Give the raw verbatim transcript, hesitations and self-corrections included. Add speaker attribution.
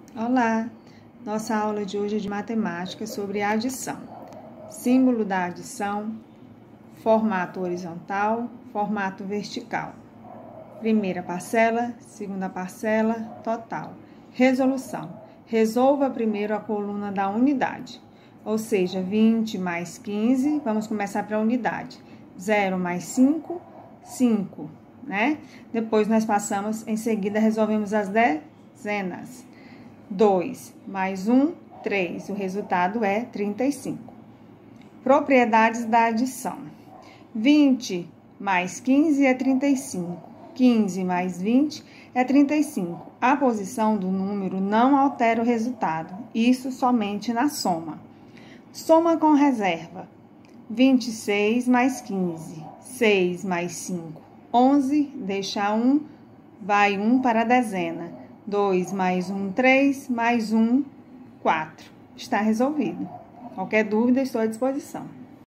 Speaker 1: Olá! Nossa aula de hoje é de matemática sobre adição. Símbolo da adição, formato horizontal, formato vertical. Primeira parcela, segunda parcela, total. Resolução. Resolva primeiro a coluna da unidade, ou seja, vinte mais quinze, vamos começar para a unidade. zero mais cinco, cinco, né? Depois nós passamos, em seguida resolvemos as dezenas. dois mais um, três. O resultado é trinta e cinco. Propriedades da adição. vinte mais quinze é trinta e cinco. quinze mais vinte é trinta e cinco. A posição do número não altera o resultado, isso somente na soma. Soma com reserva. vinte e seis mais quinze. seis mais cinco, onze. Deixa um, vai um para a dezena. dois mais um, três, mais um, quatro. Está resolvido. Qualquer dúvida, estou à disposição.